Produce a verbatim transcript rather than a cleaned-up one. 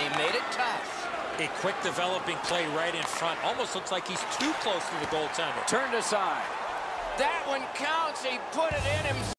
They made it tough. A quick developing play right in front. Almost looks like he's too close to the goaltender. Turned aside. That one counts. He put it in himself.